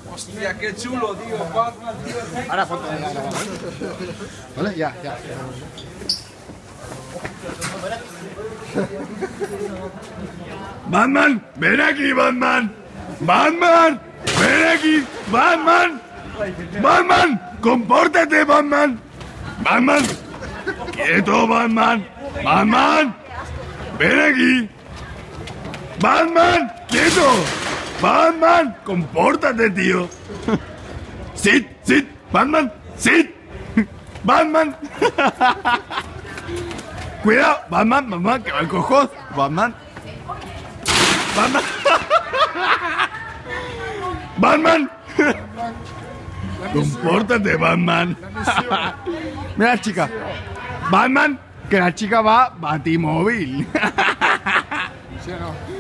Hostia, qué chulo, tío. Batman, tío. Ahora ponte a grabar. ¿Vale? Ya. Batman, ven aquí, Batman. Batman, ven aquí, Batman. Batman, compórtate, Batman. Batman, quieto, Batman. Batman, ven aquí. Batman, quieto. Batman, compórtate, tío. Sit, Batman, sit. Batman. Cuidado, Batman, que va el cojón. Batman. Batman. Compórtate, Batman. Mira la chica. Batman, que la chica va batimóvil. ¿Sí o no?